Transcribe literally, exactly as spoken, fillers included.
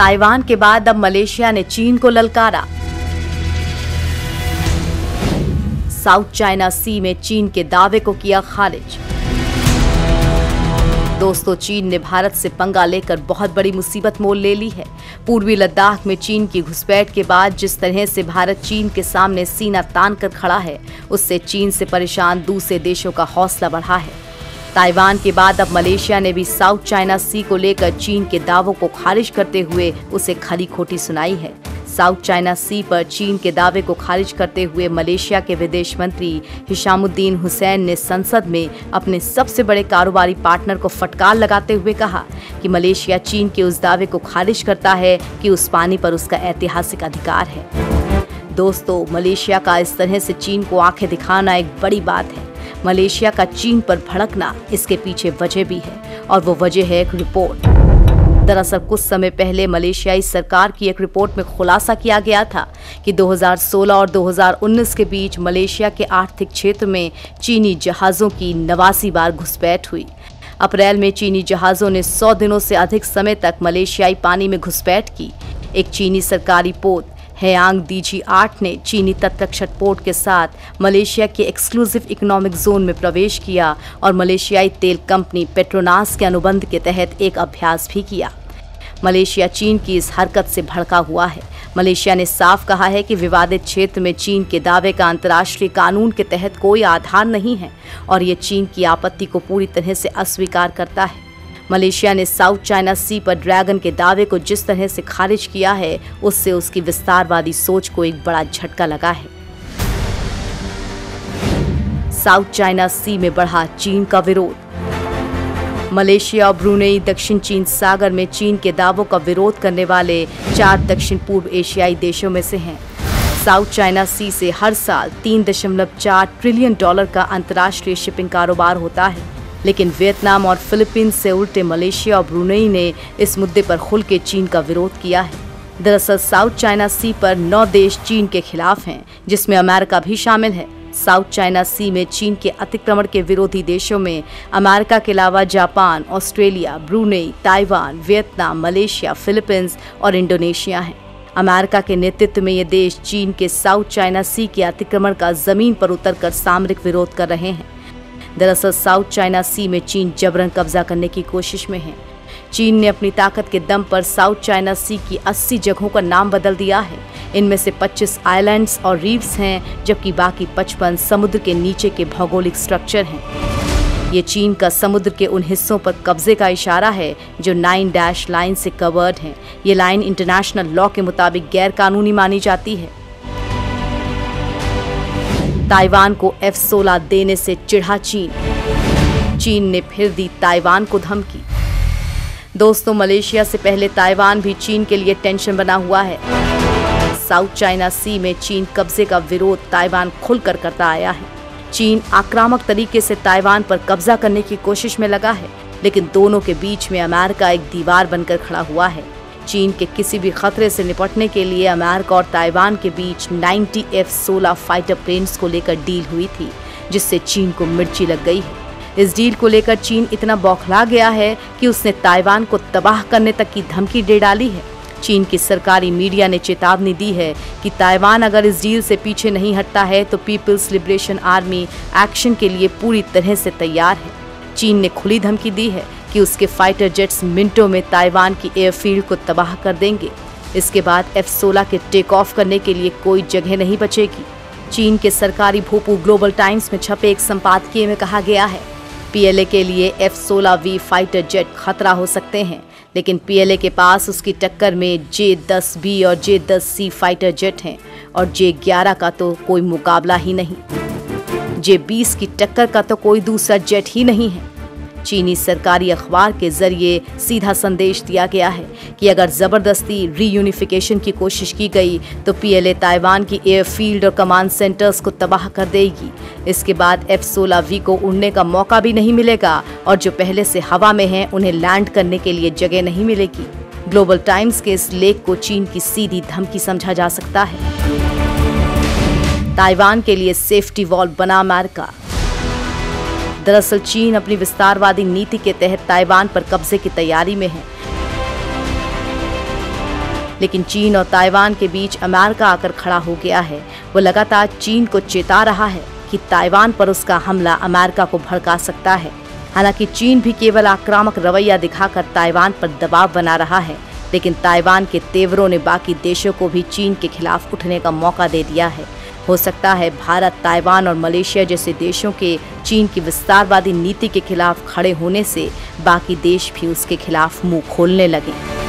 Taiwan के बाद अब मलेशिया ने चीन को ललकारा। साउथ चाइना सी में चीन के दावे को किया खारिज। दोस्तों, चीन ने भारत से पंगा लेकर बहुत बड़ी मुसीबत मोल ले ली है। पूर्वी लद्दाख में चीन की घुसपैठ के बाद जिस तरह से भारत चीन के सामने सीना तान कर खड़ा है, उससे चीन से परेशान दूसरे देशों का हौसला बढ़ा है। ताइवान के बाद अब मलेशिया ने भी साउथ चाइना सी को लेकर चीन के दावों को खारिज करते हुए उसे खरी खोटी सुनाई है। साउथ चाइना सी पर चीन के दावे को खारिज करते हुए मलेशिया के विदेश मंत्री हिशामुद्दीन हुसैन ने संसद में अपने सबसे बड़े कारोबारी पार्टनर को फटकार लगाते हुए कहा कि मलेशिया चीन के उस दावे को खारिज करता है कि उस पानी पर उसका ऐतिहासिक अधिकार है। दोस्तों, मलेशिया का इस तरह से चीन को आंखें दिखाना एक बड़ी बात है। मलेशिया का चीन पर भड़कना, इसके पीछे वजह भी है और वो वजह है एक रिपोर्ट। दरअसल कुछ समय पहले मलेशियाई सरकार की एक रिपोर्ट में खुलासा किया गया था कि दो हज़ार सोलह और दो हज़ार उन्नीस के बीच मलेशिया के आर्थिक क्षेत्र में चीनी जहाज़ों की नवासी बार घुसपैठ हुई। अप्रैल में चीनी जहाज़ों ने सौ दिनों से अधिक समय तक मलेशियाई पानी में घुसपैठ की। एक चीनी सरकारी पोत हेयांग डीजी आठ ने चीनी तटरक्षक पोर्ट के साथ मलेशिया के एक्सक्लूसिव इकोनॉमिक जोन में प्रवेश किया और मलेशियाई तेल कंपनी पेट्रोनास के अनुबंध के तहत एक अभ्यास भी किया। मलेशिया चीन की इस हरकत से भड़का हुआ है। मलेशिया ने साफ कहा है कि विवादित क्षेत्र में चीन के दावे का अंतर्राष्ट्रीय कानून के तहत कोई आधार नहीं है और ये चीन की आपत्ति को पूरी तरह से अस्वीकार करता है। मलेशिया ने साउथ चाइना सी पर ड्रैगन के दावे को जिस तरह से खारिज किया है, उससे उसकी विस्तारवादी सोच को एक बड़ा झटका लगा है। साउथ चाइना सी में बढ़ा चीन का विरोध। मलेशिया और ब्रुनेई दक्षिण चीन सागर में चीन के दावों का विरोध करने वाले चार दक्षिण पूर्व एशियाई देशों में से हैं। साउथ चाइना सी से हर साल तीन दशमलव चार ट्रिलियन डॉलर का अंतर्राष्ट्रीय शिपिंग कारोबार होता है, लेकिन वियतनाम और फिलीपींस से उल्टे मलेशिया और ब्रुनेई ने इस मुद्दे पर खुल के चीन का विरोध किया है। दरअसल साउथ चाइना सी पर नौ देश चीन के खिलाफ हैं, जिसमें अमेरिका भी शामिल है। साउथ चाइना सी में चीन के अतिक्रमण के विरोधी देशों में अमेरिका के अलावा Japan, Australia, Brunei, Taiwan, Vietnam, Malaysia, Philippines और इंडोनेशिया हैं। अमेरिका के नेतृत्व में ये देश चीन के साउथ चाइना सी के अतिक्रमण का जमीन पर उतरकर सामरिक विरोध कर रहे हैं। दरअसल साउथ चाइना सी में चीन जबरन कब्जा करने की कोशिश में है। चीन ने अपनी ताकत के दम पर साउथ चाइना सी की अस्सी जगहों का नाम बदल दिया है। इनमें से पच्चीस आइलैंड्स और रीफ्स हैं, जबकि बाकी पचपन समुद्र के नीचे के भौगोलिक स्ट्रक्चर हैं। ये चीन का समुद्र के उन हिस्सों पर कब्जे का इशारा है जो नाइन डैश लाइन से कवर्ड हैं। ये लाइन इंटरनेशनल लॉ के मुताबिक गैर कानूनी मानी जाती है। ताइवान को एफ सोलह देने से चिढ़ा चीन। चीन ने फिर दी ताइवान को धमकी। दोस्तों, मलेशिया से पहले ताइवान भी चीन के लिए टेंशन बना हुआ है। साउथ चाइना सी में चीन कब्जे का विरोध ताइवान खुलकर करता आया है। चीन आक्रामक तरीके से ताइवान पर कब्जा करने की कोशिश में लगा है, लेकिन दोनों के बीच में अमेरिका एक दीवार बनकर खड़ा हुआ है। चीन के किसी भी खतरे से निपटने के लिए अमेरिका और ताइवान के बीच नब्बे एफ सोलह फाइटर प्लेन्स को लेकर डील हुई थी, जिससे चीन को मिर्ची लग गई है। इस डील को लेकर चीन इतना बौखला गया है कि उसने ताइवान को तबाह करने तक की धमकी दे डाली है। चीन की सरकारी मीडिया ने चेतावनी दी है कि ताइवान अगर इस डील से पीछे नहीं हटता है तो पीपल्स लिबरेशन आर्मी एक्शन के लिए पूरी तरह से तैयार है। चीन ने खुली धमकी दी है कि उसके फाइटर जेट्स मिनटों में ताइवान की एयरफील्ड को तबाह कर देंगे। इसके बाद एफ सोलह के टेक ऑफ करने के लिए कोई जगह नहीं बचेगी। चीन के सरकारी भूपू ग्लोबल टाइम्स में छपे एक संपादकीय में कहा गया है, पीएलए के लिए एफ सोलह वी फाइटर जेट खतरा हो सकते हैं, लेकिन पीएलए के पास उसकी टक्कर में जे दस बी और जे दस सी फाइटर जेट हैं और जे ग्यारह का तो कोई मुकाबला ही नहीं। जे बीस की टक्कर का तो कोई दूसरा जेट ही नहीं है। चीनी सरकारी अखबार के जरिए सीधा संदेश दिया गया है कि अगर जबरदस्ती रीयूनिफिकेशन की कोशिश की गई तो पीएलए ताइवान की एयरफील्ड और कमांड सेंटर्स को तबाह कर देगी। इसके बाद एफ सोलह वी को उड़ने का मौका भी नहीं मिलेगा और जो पहले से हवा में हैं उन्हें लैंड करने के लिए जगह नहीं मिलेगी। ग्लोबल टाइम्स के इस लेख को चीन की सीधी धमकी समझा जा सकता है। ताइवान के लिए सेफ्टी वॉल बना अमेरिका। दरअसल चीन अपनी विस्तारवादी नीति के तहत ताइवान पर कब्जे की तैयारी में है। लेकिन चीन और ताइवान के बीच अमेरिका आकर खड़ा हो गया है। वो लगातार चीन को चेता रहा है कि ताइवान पर उसका हमला अमेरिका को भड़का सकता है। हालांकि चीन भी केवल आक्रामक रवैया दिखाकर ताइवान पर दबाव बना रहा है, लेकिन ताइवान के तेवरों ने बाकी देशों को भी चीन के खिलाफ उठने का मौका दे दिया है। हो सकता है भारत, ताइवान और मलेशिया जैसे देशों के चीन की विस्तारवादी नीति के खिलाफ खड़े होने से बाकी देश भी उसके खिलाफ मुंह खोलने लगे।